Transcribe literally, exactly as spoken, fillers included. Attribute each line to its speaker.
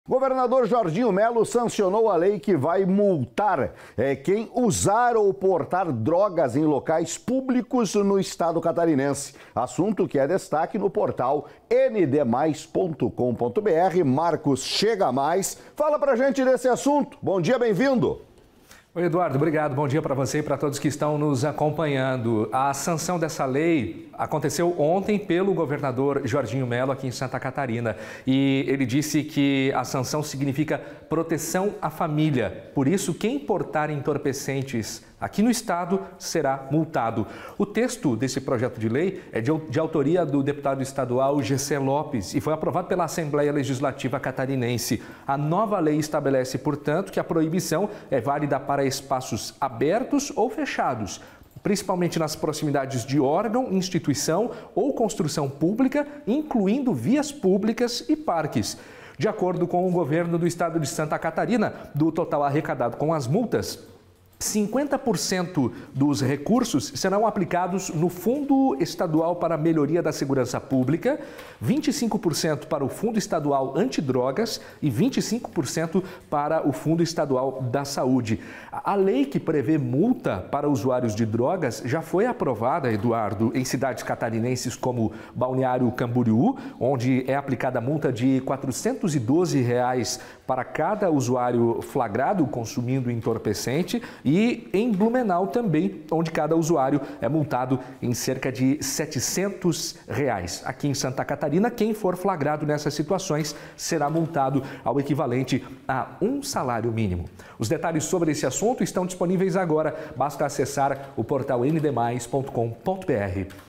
Speaker 1: Governador Jorginho Melo sancionou a lei que vai multar é, quem usar ou portar drogas em locais públicos no estado catarinense. Assunto que é destaque no portal n d mais ponto com ponto b r. Marcos Chega Mais fala pra gente desse assunto. Bom dia, bem-vindo.
Speaker 2: Oi, Eduardo, obrigado. Bom dia para você e para todos que estão nos acompanhando. A sanção dessa lei aconteceu ontem pelo governador Jorginho Melo aqui em Santa Catarina e ele disse que a sanção significa proteção à família. Por isso, quem portar entorpecentes aqui no estado será multado. O texto desse projeto de lei é de, de autoria do deputado estadual Gessé Lopes e foi aprovado pela Assembleia Legislativa Catarinense. A nova lei estabelece, portanto, que a proibição é válida para espaços abertos ou fechados, principalmente nas proximidades de órgão, instituição ou construção pública, incluindo vias públicas e parques. De acordo com o governo do estado de Santa Catarina, do total arrecadado com as multas, cinquenta por cento dos recursos serão aplicados no Fundo Estadual para a Melhoria da Segurança Pública, vinte e cinco por cento para o Fundo Estadual Antidrogas e vinte e cinco por cento para o Fundo Estadual da Saúde. A lei que prevê multa para usuários de drogas já foi aprovada, Eduardo, em cidades catarinenses como Balneário Camboriú, onde é aplicada a multa de quatrocentos e doze reais para cada usuário flagrado consumindo entorpecente, e em Blumenau também, onde cada usuário é multado em cerca de setecentos reais. Aqui em Santa Catarina, quem for flagrado nessas situações será multado ao equivalente a um salário mínimo. Os detalhes sobre esse assunto estão disponíveis agora. Basta acessar o portal n d mais ponto com ponto b r.